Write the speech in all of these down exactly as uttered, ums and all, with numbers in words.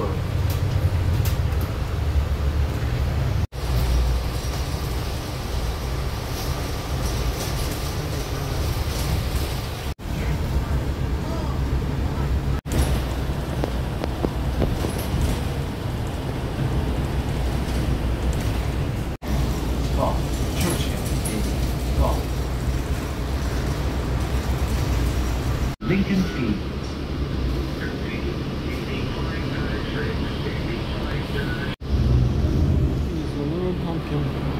road. Lincoln Field. He's a little pumpkin.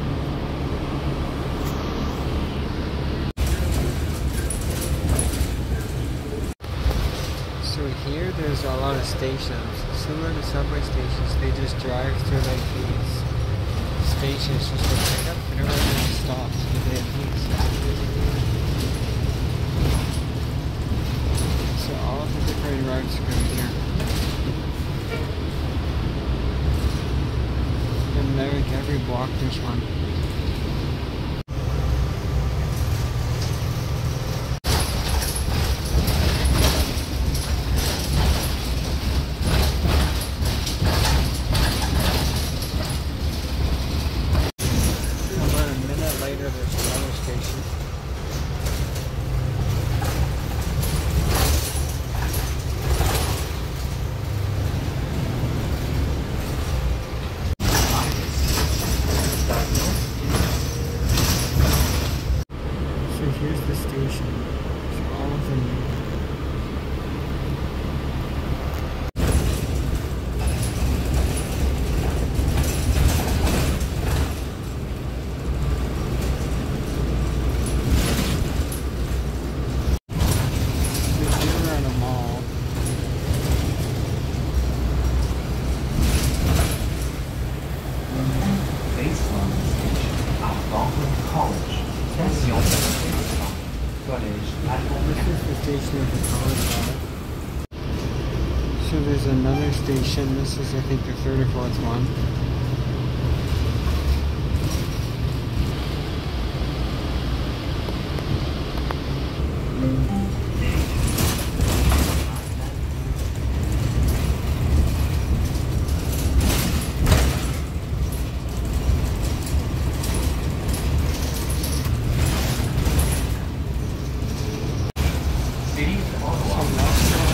So here there's a lot of stations. Similar to subway stations, they just drive through like these stations just to pick up and everyone just stops because they have these. So all of the different routes go here. And like every block there's one. About a minute later there's another station. Here's the station. So all of them. If you're at a mall. Baseline station at Baldwin College. That's your This is the station of the college. So there's another station. This is I think the third or fourth one. City of Ottawa.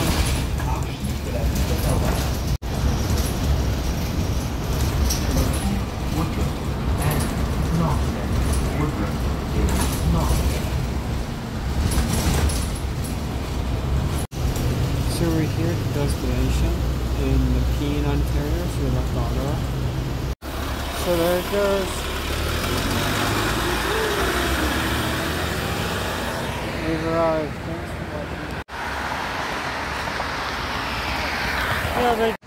So we're here at the destination in the Keene, Ontario, so we left Ottawa. So there it goes. We've arrived. Thanks for watching. Yeah, they